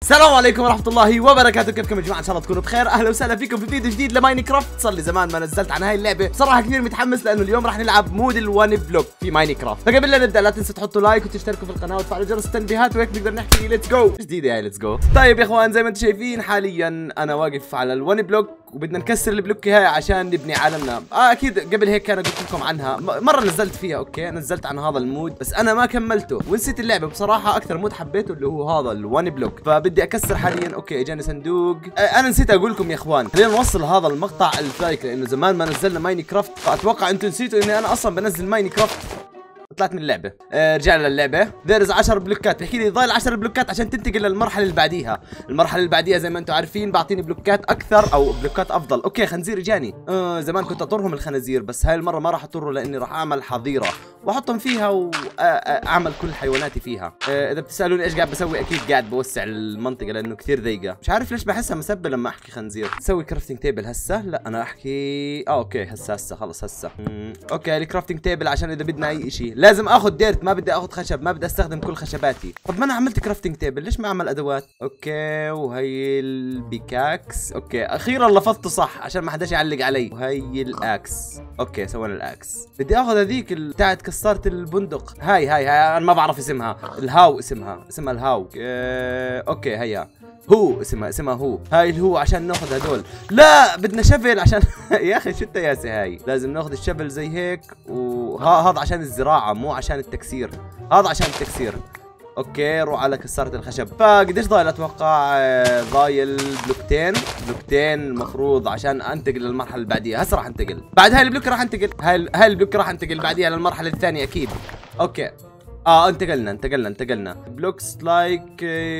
السلام عليكم ورحمة الله وبركاته. كيفكم يا جماعة؟ ان شاء الله تكونوا بخير. اهلا وسهلا فيكم في فيديو جديد لماين كرافت. صار لي زمان ما نزلت عن هاي اللعبة، بصراحة كثير متحمس لانه اليوم راح نلعب مود الوان بلوك في ماين كرافت. فقبل لا نبدا لا تنسوا تحطوا لايك وتشتركوا في القناة وتفعلوا جرس التنبيهات، وهيك نقدر نحكي ليتس جو. جديدة هاي ليتس جو. طيب يا اخوان، زي ما انتم شايفين حاليا انا واقف على الوان بلوك وبدنا نكسر البلوك هاي عشان نبني عالمنا. اكيد قبل هيك انا قلت لكم عنها مرة، نزلت فيها اوكي، نزلت عن هذا المود بس انا ما كملته ونسيت اللعبة. بصراحة اكثر مود حبيته اللي هو هذا الوان بلوك، فبدي اكسر حاليا. اوكي اجاني صندوق. انا نسيت اقول لكم يا اخوان، خلينا نوصل هذا المقطع 1000 لايك لانه زمان ما نزلنا ماين كرافت، فاتوقع انتم نسيتوا اني انا اصلا بنزل ماين كرافت. طلعت من اللعبة. رجعنا للعبة. ذيرز 10 بلوكات، بحكي لي ضايل 10 بلوكات عشان تنتقل للمرحلة اللي بعديها. المرحلة اللي بعديها زي ما انتم عارفين بعطيني بلوكات أكثر أو بلوكات أفضل. أوكي خنزير اجاني. زمان كنت أطرهم الخنازير بس هاي المرة ما راح أطره لأني راح أعمل حظيرة وأحطهم فيها وأعمل كل حيواناتي فيها. إذا بتسألوني إيش قاعد بسوي، أكيد قاعد بوسع المنطقة لأنه كثير ضيقة. مش عارف ليش بحسها مسبة لما أحكي خنزير. تسوي كرافتنج تيبل هسه؟ لا أنا أحكي أوكي هسه خلص هسه. أوكي الكرافتنج تيبل عشان إذا بدنا أي شيء لازم آخذ ديرت، ما بدي اخذ خشب، ما بدي استخدم كل خشباتي. طب ما انا عملت كرافتنج تيبل، ليش ما اعمل ادوات؟ اوكي وهي البيكاكس. اوكي اخيرا لفظته صح عشان ما حداش يعلق علي. وهي الاكس. اوكي سوينا الاكس. بدي اخذ هذيك بتاعت كسارة البندق. هاي انا ما بعرف اسمها. الهاو اسمها الهاو. اوكي هيا هو اسمها هو. هاي الهو عشان ناخذ هدول. لا بدنا شفل عشان يا اخي شو التياسه هاي. لازم ناخذ الشفل زي هيك، وهذا عشان الزراعه مو عشان التكسير، هذا عشان التكسير. اوكي روح على كسارة الخشب. فقديش ضايل؟ اتوقع ضايل بلوكتين المفروض عشان انتقل للمرحله اللي بعديها. هسه راح انتقل بعد هاي البلوك، راح انتقل هاي البلوك، راح انتقل بعديها للمرحله الثانيه اكيد. اوكي انتقلنا. بلوكس لايك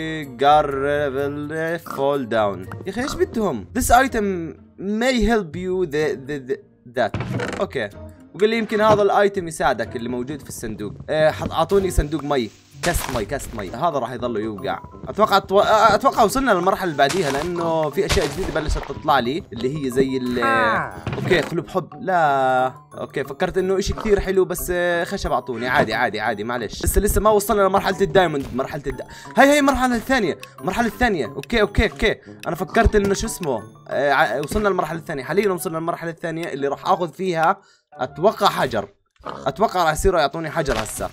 جارفل فول داون. يا اخي ايش بدهم؟ This item may help you that. اوكي وقال لي يمكن هذا الايتم يساعدك اللي موجود في الصندوق. اعطوني صندوق مي، كاست مي. هذا راح يضل يوقع. اتوقع وصلنا للمرحله اللي بعديها لانه في اشياء جديده بلشت تطلع لي اللي هي زي اوكي قلوب حب. لا اوكي فكرت انه اشي كثير حلو بس خشب اعطوني. عادي معلش. لسه ما وصلنا لمرحله الدايموند. هي المرحله الثانيه. اوكي انا فكرت انه شو اسمه وصلنا للمرحله الثانيه. حاليا وصلنا للمرحله الثانيه اللي راح اخذ فيها اتوقع حجر. اتوقع راح يصيروا يعطوني حجر هسه.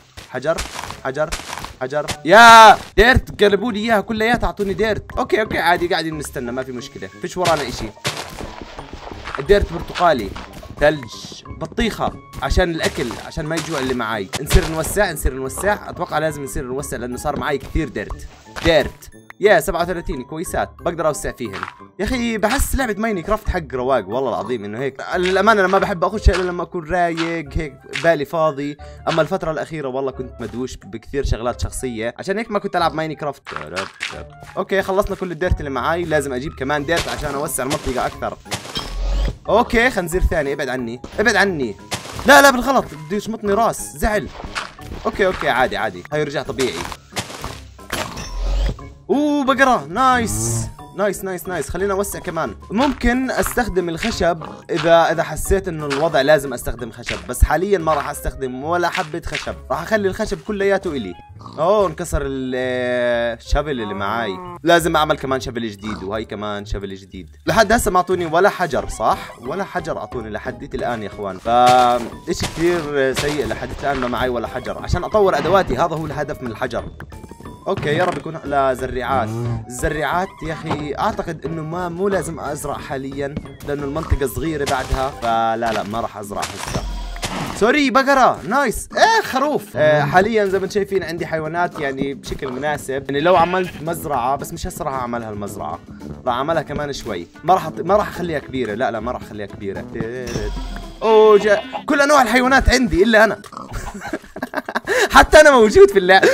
حجر يا ديرت، قلبوا لي اياها كلياتها، اعطوني ديرت. اوكي عادي قاعدين نستنى ما في مشكله، فيش ورانا اشي. الديرت برتقالي، ثلج، بطيخه عشان الاكل عشان ما يجوع اللي معاي. نصير نوسع. اتوقع لازم نصير نوسع لانه صار معي كثير ديرت. يا 37 كويسات بقدر اوسع فيهن. يا اخي بحس لعبه ماين كرافت حق رواق والله العظيم. انه هيك للامانه انا ما بحب اخش الا لما اكون رايق هيك بالي فاضي. اما الفتره الاخيره والله كنت مدوش بكثير شغلات شخصيه عشان هيك ما كنت العب ماين كرافت. اوكي خلصنا كل الديرت اللي معاي، لازم اجيب كمان ديرت عشان اوسع المنطقه اكثر. اوكي خنزير ثاني، ابعد عني. لا بالغلط بده يشمطني راس، زعل. اوكي عادي هاي رجع طبيعي. بقرة نايس. خلينا اوسع كمان. ممكن استخدم الخشب اذا حسيت انه الوضع لازم استخدم خشب، بس حاليا ما راح استخدم ولا حبة خشب. راح اخلي الخشب كلياته الي. انكسر الشفل اللي معاي، لازم اعمل كمان شفل جديد، وهي كمان شفل جديد. لحد هسه ما اعطوني ولا حجر، صح؟ ولا حجر اعطوني لحد الان يا اخوان. اشي كثير سيء لحد الان ما معي ولا حجر عشان اطور ادواتي. هذا هو الهدف من الحجر. اوكي يا رب يكون. لا الزريعات يا اخي اعتقد انه مو لازم ازرع حاليا لانه المنطقه صغيره بعدها، فلا ما راح ازرع هسه. سوري بقرة نايس. خروف. حاليا زي ما انتم شايفين عندي حيوانات يعني بشكل مناسب. يعني لو عملت مزرعة، بس مش هسه راح اعملها المزرعة، راح اعملها كمان شوي. ما راح اخليها كبيرة. لا ما راح اخليها كبيرة. كل انواع الحيوانات عندي الا انا. حتى انا موجود في اللعبة.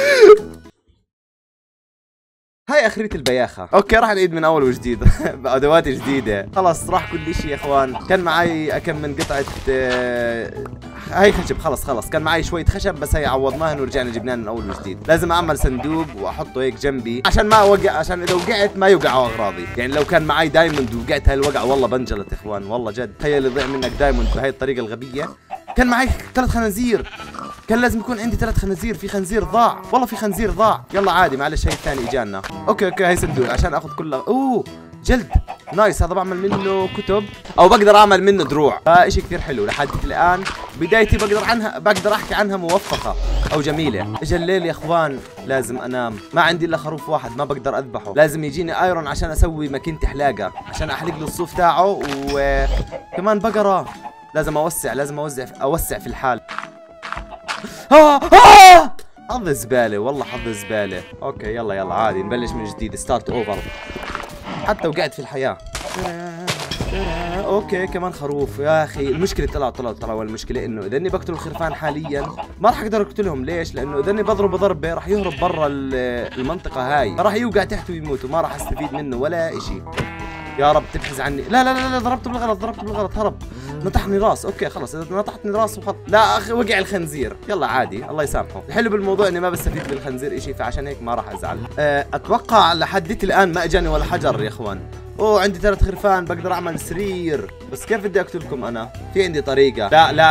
هاي اخرية البياخة. اوكي راح نعيد من اول وجديد. بادوات جديدة خلص، راح كل شيء يا اخوان. كان معي كم من قطعة هاي خشب. خلص كان معي شوية خشب بس هي عوضناهن ورجعنا جبناهن من اول وجديد. لازم اعمل صندوق واحطه هيك جنبي عشان ما اوقع، عشان اذا وقعت ما يوقعوا اغراضي. يعني لو كان معي دايموند ووقعت هاي الوقعة والله بنجلط يا اخوان، والله جد. تخيل يضيع منك دايموند بهاي الطريقة الغبية. كان معي 3 خنازير. كان لازم يكون عندي 3 خنازير. في خنزير ضاع، والله في خنزير ضاع. يلا عادي معلش، هي الثاني اجانا. اوكي هي صندوق عشان اخذ كلها. اوه جلد نايس، هذا بعمل منه كتب او بقدر اعمل منه دروع، فاشي كثير حلو. لحد الان بدايتي بقدر احكي عنها موفقه او جميله. اجى الليل يا اخوان، لازم انام. ما عندي الا خروف واحد ما بقدر اذبحه، لازم يجيني ايرون عشان اسوي ماكينه حلاقه عشان احلق له الصوف تاعه، وكمان بقره لازم اوسع في الحال. حظ زباله والله، حظ زباله. اوكي يلا عادي نبلش من جديد، ستارت اوفر. حتى وقعت في الحياة. اوكي كمان خروف يا اخي. المشكلة طلع والمشكلة انه اذا اني بقتل الخرفان حاليا ما راح اقدر اقتلهم. ليش؟ لانه اذا اني بضربه ضربة راح يهرب برا المنطقة هاي، راح يوقع تحت ويموت وما راح استفيد منه ولا اشي. يا رب تبحث عني. لا ضربته بالغلط هرب، نطحني راس. اوكي خلص اذا نطحتني راس وخط. لا اخي وقع الخنزير. يلا عادي الله يسامحه. الحلو بالموضوع اني ما بستفيد بالخنزير اشي، فعشان هيك ما راح ازعل. اتوقع لحد الان ما اجاني ولا حجر يا اخوان. اوه عندي 3 خرفان بقدر اعمل سرير، بس كيف بدي اقتلكم انا؟ في عندي طريقة.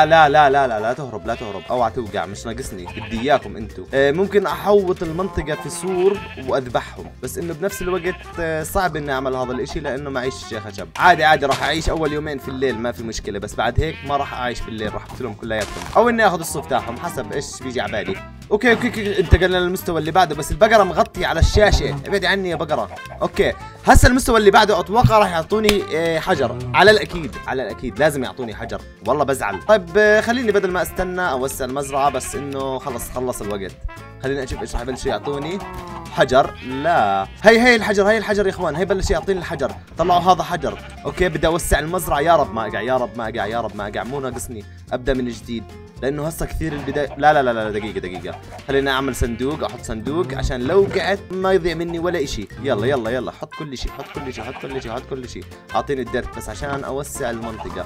لا تهرب اوعى توقع، مش ناقصني، بدي اياكم انتم. ممكن احوط المنطقة في سور واذبحهم، بس انه بنفس الوقت صعب اني اعمل هذا الاشي لانه معيش خشب. عادي راح اعيش اول يومين في الليل ما في مشكلة، بس بعد هيك ما راح اعيش في الليل، راح اقتلهم كلياتهم او اني اخذ الصوف تاعهم حسب ايش بيجي على بالي. اوكي انتقلنا للمستوى اللي بعده، بس البقرة مغطية على الشاشة، ابعدي عني يا بقرة. اوكي هسه المستوى اللي بعده اتوقع راح يعطوني حجر، على الاكيد لازم يعطوني حجر، والله بزعل. طيب خليني بدل ما استنى اوسع المزرعة، بس انه خلص الوقت. خليني اشوف ايش راح يبلشوا يعطوني. حجر. لا هي الحجر يا اخوان، هي بلش يعطيني الحجر. طلعوا هذا حجر. اوكي بدي اوسع المزرعة. يا رب ما اقع مو ناقصني. ابدا من جديد لانه هسه كثير البداية. لا دقيقة خليني اعمل صندوق، احط صندوق عشان لو وقعت ما يضيع مني ولا اشي. يلا حط كل شيء. اعطيني الدرت بس عشان اوسع المنطقة.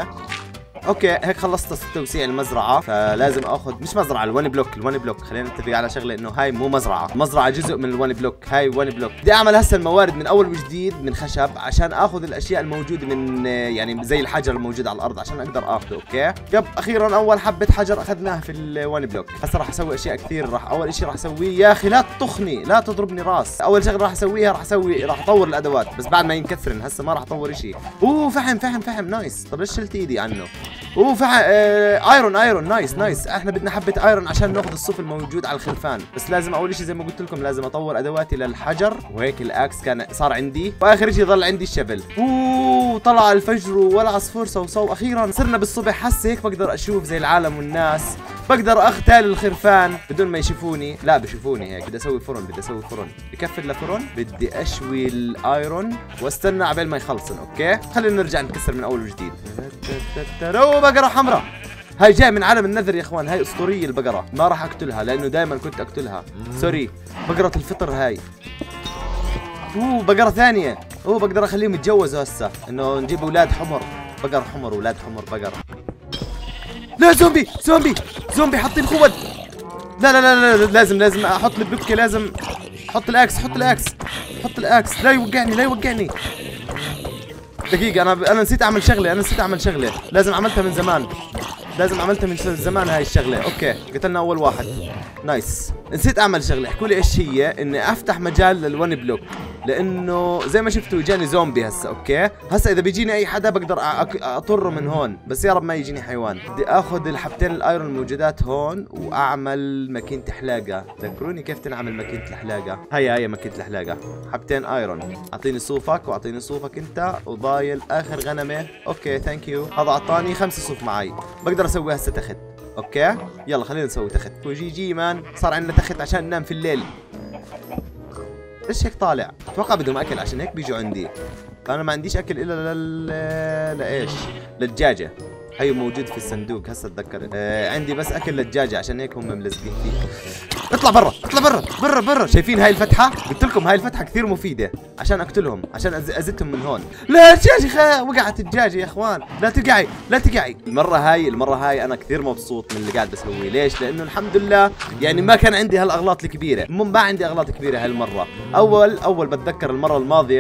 اوكي هيك خلصت توسيع المزرعه، فلازم اخذ مش مزرعه الون بلوك. خلينا نتفق على شغله انه هاي مو مزرعه جزء من الون بلوك، هاي 1 بلوك. بدي اعمل هسه الموارد من اول وجديد من خشب عشان اخذ الاشياء الموجوده من يعني زي الحجر الموجود على الارض عشان اقدر اخذه. اوكي اخيرا اول حبه حجر اخذناها في الون بلوك. هسه راح اسوي اشياء كثير. اول شيء راح اسويه، يا اخي لا تطخني لا تضربني راس. اول شغله راح اسويها راح اطور الادوات، بس بعد ما ينكسرن. هسه ما راح اطور شيء. فحم نايس. طب ليش شلت ايدي عنه؟ ايرون نايس. احنا بدنا حبه ايرون عشان ناخذ الصوف الموجود على الخرفان، بس لازم اول شيء زي ما قلت لكم لازم اطور ادواتي للحجر، وهيك الاكس صار عندي، واخر شيء ضل عندي الشبل. طلع الفجر والعصفور صوصو. اخيرا صرنا بالصبح. هسه هيك بقدر اشوف زي العالم والناس، بقدر اغتال الخرفان بدون ما يشوفوني. لا بشوفوني هيك. بدي اسوي فرن بكفي لفرن. بدي اشوي الايرون واستنى عبال ما يخلصن. اوكي خلينا نرجع نكسر من اول وجديد. بقرة حمراء. هاي جاي من عالم النذر يا اخوان، هاي اسطورية البقرة، ما راح اقتلها لانه دائما كنت اقتلها. سوري. بقرة الفطر هاي. بقرة ثانية. بقدر اخليهم يتجوزوا هسه، انه نجيب اولاد حمر. بقر حمر اولاد حمر بقرة. لا زومبي حاطين خود. لا لازم احط البكة. لازم حط الاكس. لا يوقعني. دقيقة أنا نسيت أعمل شغلة. لازم عملتها من زمان هاي الشغلة. أوكي قتلنا أول واحد. نايس. نسيت أعمل شغلة. احكوا لي إيش هي. إني أفتح مجال للون بلوك، لأنه زي ما شفتوا إجاني زومبي هسه. أوكي هسه إذا بيجيني أي حدا بقدر أطره من هون، بس يا رب ما يجيني حيوان. بدي آخذ الحبتين الأيرون الموجودات هون وأعمل ماكينة حلاقة. ذكروني كيف تنعمل ماكينة الحلاقة. هي ماكينة الحلاقة. حبتين أيرون. أعطيني صوفك وأعطيني صوفك أنت، وضايل آخر غنمة. أوكي ثانك يو. هذا أعطاني 5 صوف معي، بقدر أسوي هسه تخت. أوكي يلا خلينا نسوي تخت. وجي مان صار عندنا تخت عشان ننام في الليل. ليش هيك طالع؟ اتوقع بدهم اكل عشان هيك بيجوا عندي. انا ما عنديش اكل الا لايش؟ للدجاجه. هي موجود في الصندوق هسه اتذكرت. عندي بس اكل للدجاجه عشان هيك هم ملزقين فيه. اطلع برا. شايفين هاي الفتحه؟ قلت لكم هاي الفتحه كثير مفيده عشان اقتلهم، عشان ازتهم من هون. لا الدجاجه وقعت الدجاجه يا اخوان. لا تقعي. المره هاي انا كثير مبسوط من اللي قاعد بسويه. ليش؟ لانه الحمد لله يعني ما كان عندي هالاغلاط الكبيره. ما عندي اغلاط كبيره هالمره. اول بتذكر المره الماضيه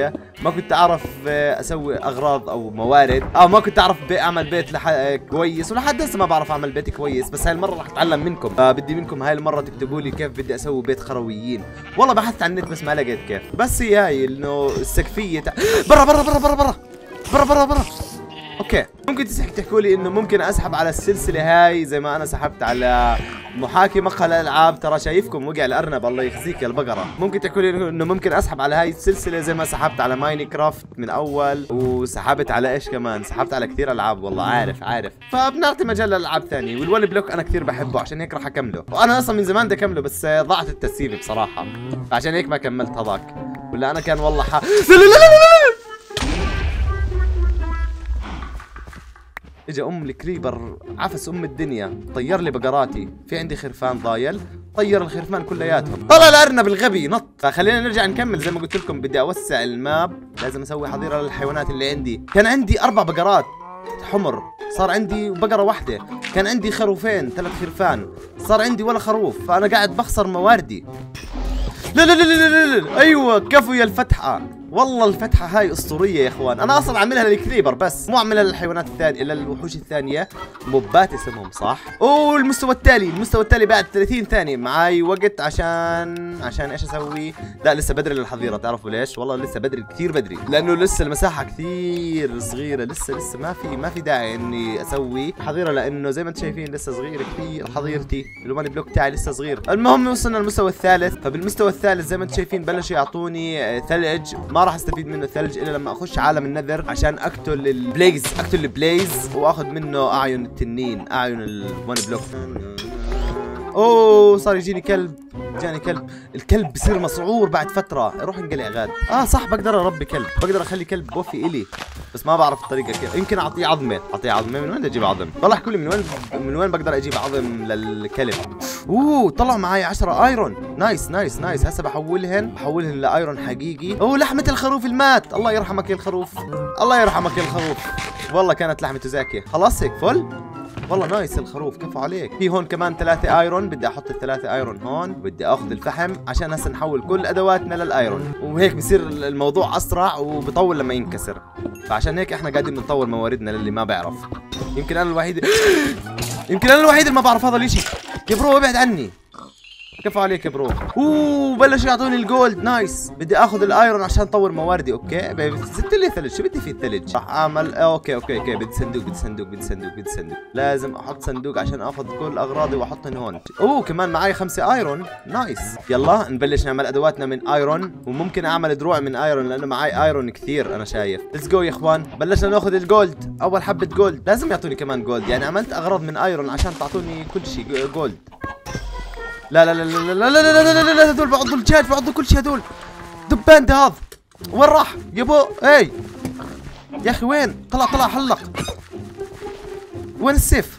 ما كنت اعرف اسوي اغراض او موارد، او ما كنت اعرف اعمل بيت كويس، ولحد هسه ما بعرف اعمل بيت كويس. بس هاي المره راح اتعلم منكم. بدي منكم هاي المره تكتبوا لي كيف بدي اسوي بيت خرويين. والله بحثت عن النت بس ما لقيت كيف. بس هي هاي انه السقفيه برا برا برا برا برا برا برا برا. اوكي، ممكن تحكوا لي انه ممكن اسحب على السلسله هاي زي ما انا سحبت على محاكي مقهى الالعاب. ترى شايفكم وقع الارنب، الله يخزيك يا البقره. ممكن تحكوا لي انه ممكن اسحب على هاي السلسله زي ما سحبت على ماينكرافت من اول، وسحبت على ايش كمان، سحبت على كثير العاب. والله عارف. فبنعطي مجال لالعاب ثانيه، والون بلوك انا كثير بحبه عشان هيك راح اكمله. وانا اصلا من زمان بدي اكمله بس ضاعت التسييف بصراحه، عشان هيك ما كملت هذاك. ولا انا كان والله اجا الكريبر عفس الدنيا، طير لي بقراتي. في عندي خرفان ضايل، طير الخرفان كلياتهم. طلع الارنب الغبي نط. فخلينا نرجع نكمل. زي ما قلت لكم بدي اوسع الماب، لازم اسوي حظيره للحيوانات اللي عندي. كان عندي 4 بقرات حمر، صار عندي بقره واحده. كان عندي خروفين 3 خرفان، صار عندي ولا خروف. فانا قاعد بخسر مواردي. لا لا لا لا لا لا. ايوه كفو يا الفتحه. والله الفتحة هاي اسطورية يا اخوان. انا اصلا عاملها للكريبر بس، مو عاملها للحيوانات الثانية، الا للوحوش الثانية. موبات اسمهم صح؟ اوه المستوى التالي بعد 30 ثانية. معاي وقت عشان ايش اسوي؟ لا لسه بدري للحظيرة. تعرفوا ليش؟ والله لسه بدري، كثير بدري، لانه لسه المساحة كثير صغيرة. لسه ما في داعي اني اسوي حظيرة، لانه زي ما انتم شايفين لسه صغيرة كثير حظيرتي. الوان بلوك تاعي لسه صغير. المهم وصلنا للمستوى الثالث. فبالمستوى الثالث زي ما انتم شايفين بلشوا يعطوني ثلج. ما راح استفيد منه الثلج الا لما اخش عالم النذر عشان اقتل البليز واخذ منه اعين التنين، اعين الون بلوك. اوه صار يجيني كلب. جاني كلب. الكلب بصير مسعور بعد فتره. روح انقلع غاد. صح بقدر اربي كلب، بقدر اخلي كلب وفي الي، بس ما بعرف الطريقه كيف. يمكن اعطيه عظمه. من وين بدي اجيب عظم؟ والله احكوا لي من وين بقدر اجيب عظم للكلب. اوه طلع معي 10 ايرون. نايس. هسه بحولهن لايرون حقيقي. اوه لحمه الخروف المات. الله يرحمك يا الخروف. والله كانت لحمته زاكيه. خلاص هيك فل. والله نايس الخروف، كفو عليك. في هون كمان 3 ايرون. بدي احط ال3 ايرون هون. بدي اخذ الفحم عشان هسه نحول كل ادواتنا للايرون، وهيك بصير الموضوع اسرع وبطول لما ينكسر. فعشان هيك احنا قاعدين بنطور مواردنا للي ما بيعرف. يمكن انا الوحيد اللي ما بعرف هذا الاشي. يا برو ابعد عني. كفو عليك يا برو. بلشوا يعطوني الجولد. نايس. بدي اخذ الايرون عشان اطور مواردي. اوكي زدت لي ثلج. شو بدي فيه الثلج؟ راح اعمل اوكي بدي صندوق. لازم احط صندوق عشان اخذ كل اغراضي واحطهم هون. كمان معي 5 ايرون. نايس. يلا نبلش نعمل ادواتنا من ايرون، وممكن اعمل دروع من ايرون لانه معي ايرون كثير. انا شايف. ليتس جو يا اخوان. بلشنا ناخذ الجولد. اول حبة جولد. لازم يعطوني كمان جولد، يعني عملت اغراض من ايرون عشان تعطوني كل شيء جولد. لا لا لا لا لا لا لا لا لا لا. هذول بعضوا الدجاج، بعضوا كل شيء. هذول دبان ده. هذا وين راح يابو؟ اي يا اخي وين؟ طلع حلق. وين السيف؟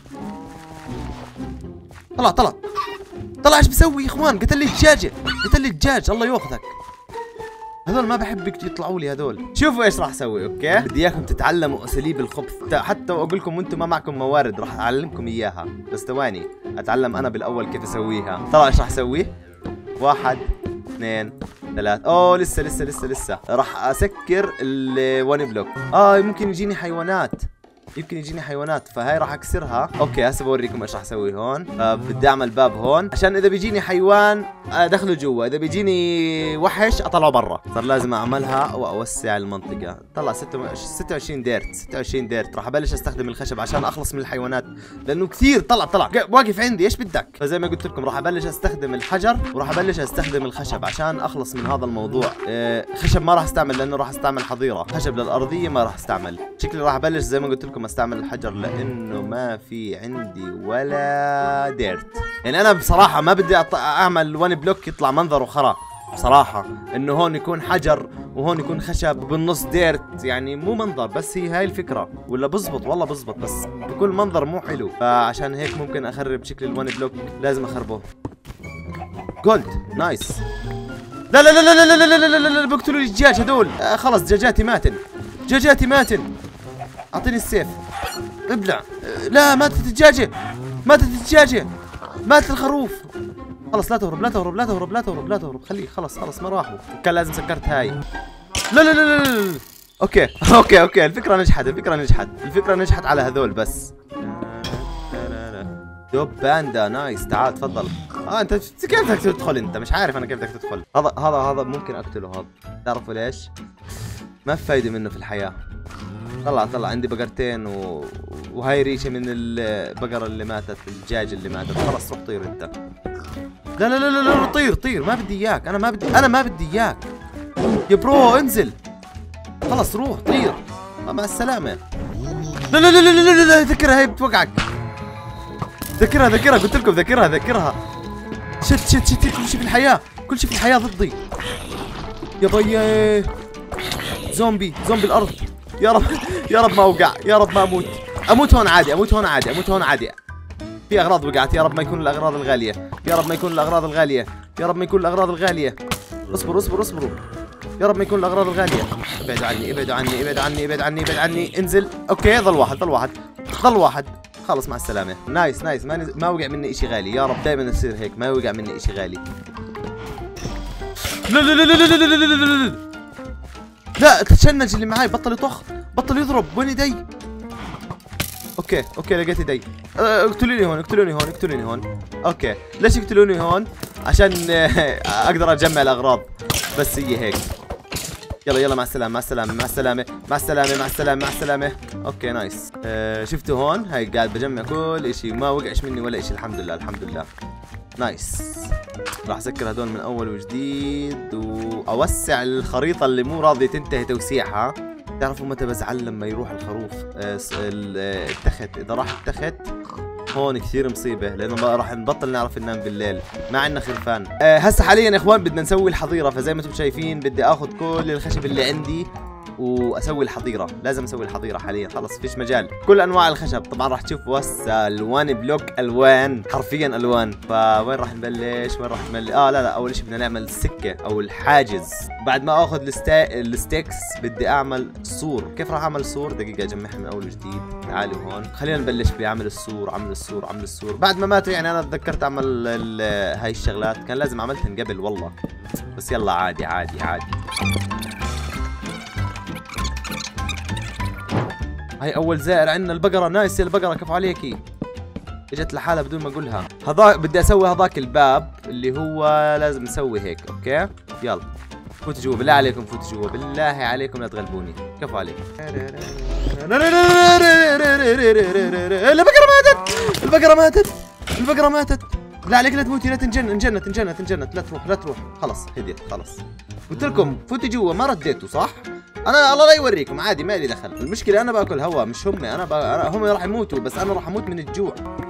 طلع ايش بسوي يا اخوان؟ قتل لي الدجاج. الله ياخذك. هذول ما بحبك يطلعوا لي هذول. شوفوا ايش راح اسوي. اوكي بدي اياكم تتعلموا اساليب الخبث، حتى واقول لكم وانتم ما معكم موارد راح اعلمكم اياها. بس ثواني اتعلم انا بالاول كيف اسويها. طلع ايش راح اسوي؟ 1 2 3. اوه لسه راح اسكر الون بلوك. ممكن يجيني حيوانات. فهاي راح اكسرها. اوكي هسه بوريكم ايش راح اسوي هون. بدي اعمل باب هون عشان اذا بيجيني حيوان ادخله جوا، اذا بيجيني وحش اطلعه برا. صار لازم اعملها واوسع المنطقه. طلع 26 ديرت. راح ابلش استخدم الخشب عشان اخلص من الحيوانات لانه كثير. طلع واقف عندي. ايش بدك؟ فزي ما قلت لكم راح ابلش استخدم الحجر وراح ابلش استخدم الخشب عشان اخلص من هذا الموضوع. خشب ما راح استعمل لانه راح استعمل حظيره. خشب للارضيه ما راح استعمل. شكلي راح ابلش زي ما قلت لكم استعمل الحجر لانه ما في عندي ولا ديرت. يعني انا بصراحه ما بدي اعمل ون بلوك يطلع منظره خرا بصراحه، انه هون يكون حجر وهون يكون خشب بالنص ديرت، يعني مو منظر. بس هي هاي الفكره، ولا بزبط والله بزبط، بس بكل منظر مو حلو. فعشان هيك ممكن اخرب شكل الون بلوك، لازم اخربه. جولد نايس. لا لا لا لا لا لا لا لا لا بقتلوا لي الدجاج هذول. خلص دجاجاتي ماتن. اعطيني السيف. ابلع. لا ماتت الدجاجه. مات الخروف. خلص لا تهرب. خليه خلص ما راحوا. كان لازم سكرت هاي. لا لا لا لا لا. اوكي اوكي اوكي، الفكرة نجحت، الفكرة نجحت، الفكرة نجحت على هذول بس. دوب باندا نايس، تعال تفضل. انت كيف بدك تدخل؟ انت مش عارف انا كيف بدك تدخل. هذا ممكن اقتله هذا. تعرفوا ليش؟ ما في فايدة منه في الحياة. طلع عندي بقرتين وهاي ريشة من البقرة اللي ماتت، الدجاج اللي ماتت. خلص روح طير انت. لا لا لا لا طير، ما بدي اياك، انا ما بدي اياك يا برو، انزل خلص روح طير مع السلامة. لا لا لا لا لا لا، ذكرها هي بتوقعك. ذكرها قلت لكم ذكرها. شت كل شيء في الحياة ضدي يا بيي. زومبي الارض. يا رب ما اوقع، يا رب ما اموت هون عادي. في اغراض وقعت، يا رب ما يكون الاغراض الغالية، اصبروا يا رب ما يكون الاغراض الغالية. ابعدوا عني. انزل. اوكي ضل واحد. خلص مع السلامة. نايس ما وقع مني اشي غالي، يا رب دائما يصير هيك، ما وقع مني اشي غالي. لا تشنج اللي معاي، بطل يطخ، بطل يضرب. وين ايدي؟ اوكي لقيت ايدي. اقتلوني هون. اوكي ليش يقتلوني هون؟ عشان اقدر اجمع الاغراض، بس هي هيك. يلا مع السلامة. اوكي نايس. شفتوا هون هاي قاعد بجمع كل اشي، ما وقعش مني ولا اشي. الحمد لله. نايس. راح اسكر هدول من اول وجديد واوسع الخريطة اللي مو راضية تنتهي توسيعها. تعرفوا متى بزعل؟ لما يروح الخروف التخت. اذا راح التخت هون كثير مصيبة، لانه راح نبطل نعرف ننام بالليل، ما عندنا خرفان. هسه حاليا يا اخوان بدنا نسوي الحظيرة، فزي ما انتم شايفين بدي اخذ كل الخشب اللي عندي واسوي الحظيرة. لازم اسوي الحظيرة حاليا، خلص فيش مجال. كل انواع الخشب طبعا راح تشوفوا هسه الوان بلوك، الوان حرفيا الوان. فوين راح نبلش؟ لا اول شيء بدنا نعمل السكة او الحاجز. بعد ما اخذ الستيكس بدي اعمل سور. كيف راح اعمل سور؟ دقيقة اجمعها من اول وجديد. تعالوا هون خلينا نبلش بعمل السور. عمل السور بعد ما ماتوا، يعني انا تذكرت اعمل هاي الشغلات، كان لازم عملتهن قبل والله، بس يلا عادي. هاي اول زائر عندنا البقرة. نايس البقرة، كيف عليكي؟ اجت لحالها بدون ما اقولها. بدي اسوي هذاك الباب اللي هو لازم نسوي هيك. اوكي يلا فوتوا جوا، بالله عليكم فوتوا جوا، بالله عليكم لا تغلبوني. كيف عليك؟ البقرة ماتت. لا عليك لا تموتي، لا انجنت. لا تروح. خلص هديت خلص. قلت لكم فوتوا جوا، ما رديتوا صح؟ انا الله لا يوريكم، عادي ما لي دخل. المشكلة انا باكل هوا مش هم. هم راح يموتوا، بس انا راح اموت من الجوع.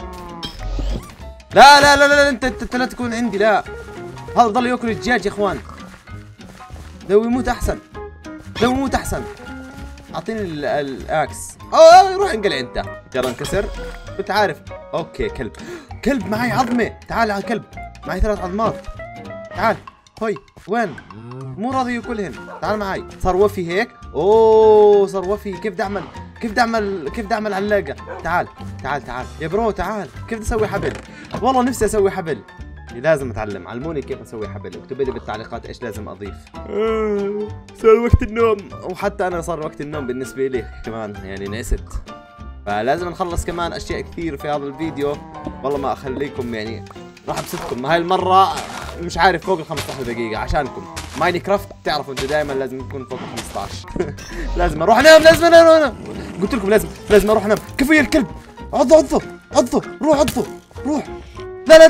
لا انت لا تكون عندي. لا هذا ضل ياكل الدجاج يا اخوان. لو يموت احسن. اعطيني الاكس. روح انقلع انت. يلا انكسر. كنت عارف. اوكي كلب معي عظمه. تعال على الكلب، معي 3 عظمات. تعال هوي. وين؟ مو راضي ياكلهن. تعال معي. صار وفي هيك. صار وفي. كيف بدي اعمل علاقه؟ تعال يا برو تعال. كيف بدي اسوي حبل؟ والله نفسي اسوي حبل. لازم اتعلم. علموني كيف اسوي حبل. اكتبوا لي بالتعليقات ايش لازم اضيف. صار وقت النوم، وحتى انا صار وقت النوم بالنسبه لي كمان، يعني نسيت. فلازم نخلص كمان اشياء كثير في هذا الفيديو. والله ما اخليكم، يعني راح ابسطكم هاي المره. مش عارف فوق ال 15 دقيقه عشانكم. ماينكرافت تعرفوا انتم دائما لازم يكون فوق ال 15. لازم اروح انام. قلت لكم لازم اروح انام. كفايه الكلب. عضه روح عضه روح. لا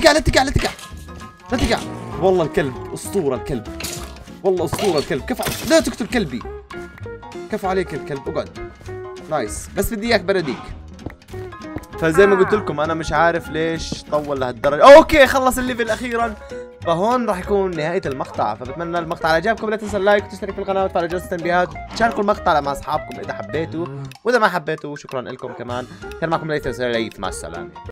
تقع. والله الكلب اسطوره. كيف لا تقتل كلبي؟ كيف عليك الكلب؟ اقعد. نايس، بس بدي اياك برديك. فزي ما قلت لكم انا مش عارف ليش طول لهالدرجه. اوكي خلص الليفل اخيرا. فهون راح يكون نهايه المقطع. فبتمنى المقطع عجبكم، لا تنسوا اللايك وتشترك في القناه وتفعلوا جرس التنبيهات. تشاركوا المقطع مع اصحابكم اذا حبيتوا، واذا ما حبيتوا شكرا لكم كمان. كان معكم ليث، مع السلامه.